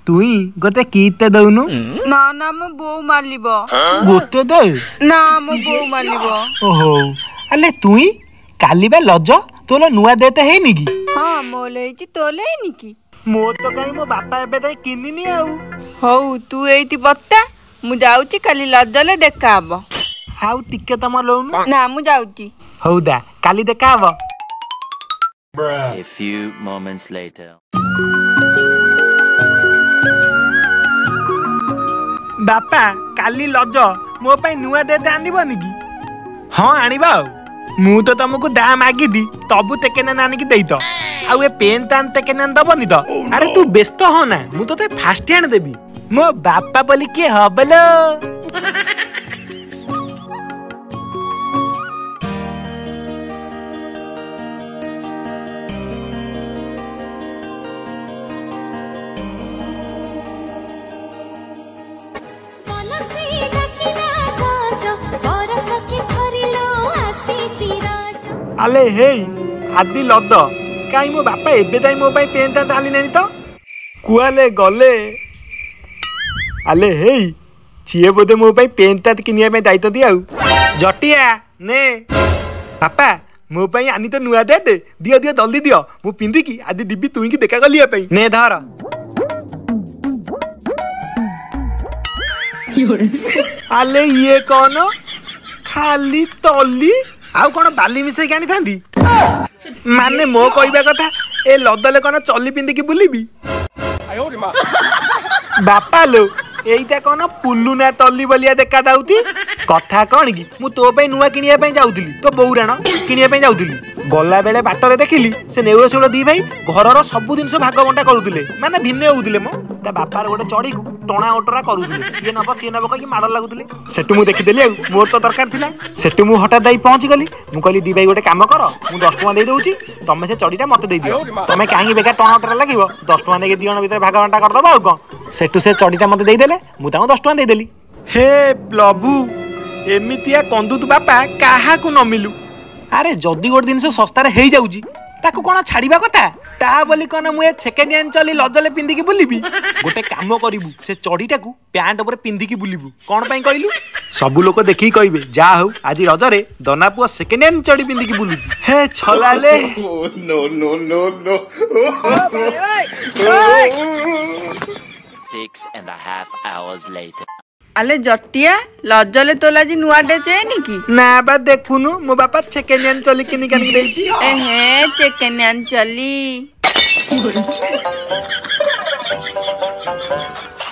तुई गोटे किते दउनु ना ना मो बो मालिबो गोटे दे ना मो बो मालिबो ओहो अले तुई काली बे लज तोलो नुआ देते हेनी की हां मोले छि तोले हेनी की मो तो काई मो बापा एबे ताई किनिनी आउ हौ तू एइति बत्ता मु जाउची काली लजले देखा हबो आउ टिके तम लउनु ना मु जाउची हौदा काली देखा हबो A few moments later. बापा काली लज मो पाई नुआ देते आनिबनी की हां आनिबा मु तो तुमको दा मागी दी तबु तेकेना नानी की देई तो आउ ए पेन तान तेकेना दबनी तो अरे तू व्यस्त हो ना मु तो ते फास्ट हैंड देबी मो बापा बोली के हबलो आले हे आदि लद काई मो बापा एबे ताई मो पाई पेन ता ताली नेनी तो कुआले गले आले हे चिए बोदे मो पाई पेन ता किनिया पे दायित्व दिया जटिया ने बापा मो पाई आनी तो नुआ दे दियो दियो जल्दी दियो मु पिंदी की आदि दिबी तुई की देखा गलिया पे ने धर आले ये कौन खाली तली आउ कौन बाली मिसे आनी थांदी माने मो कहबा कथा ए लदले कौन चली पिंदी की बुलीबी बापा लो एइटा कौन पुल्लू ना तली बलिया देखा दाउती कथा कौन की मु तो पे नुआ किनिया पे जाउतली तो बौराण किनिया पे जाउतली गला बेले बाटरे देखिली से नेउर सेउल दी भाई घरर सब जिनस भाग बंटा करुले माने भिन्न होउतले मो ता बापार गोटे चढ़ी को टणा ओटरा करुले ये नब सी नब कहि माड़ लागुतले सेटु मु देखिदेली आ मोर तो दरकार थिला सेटु मु हठात दाई पहुंच गली मु कहली दी भाई गोटे काम कर मु 10 टका दे दउची तमे से चढ़ीटा मते दे दियो तमे काहे बेकार टणा ओटरा लागिवो 10 टका ने दी जण भीतर भाग बंटा कर दबा आ कोन सेटु से चढ़ीटा मते दे देले मु ताऊ 10 टका दे देली हे प्रभु एमितिया कंदुत बापा काहा को न मिलू अरे जदी गोटे दिन सस्तार हो जाऊँगी ताको कौन छाड़वा कथा ता बोली कौन मुझे सेकेंड हैंड चली लजले पिंधिकी बुलबी गोटे काम करू से चढ़ीटा को पैंट उपर पिंधिकी बुलबू कौन पाई कहलु सबू लोक देखी कहे जा हूँ आज रजरे दना पुआ सेकेंड हैंड चढ़ी पिंधिकी बुलुची हे छलाले No, no, no, no. 6.5 hours later. आले जटिया लजले तोला जी नुआ डे चेनी की ना बा देखुनु मो बापा सेकेंड हैंड चली किनी कानी देइची एहे सेकेंड हैंड चली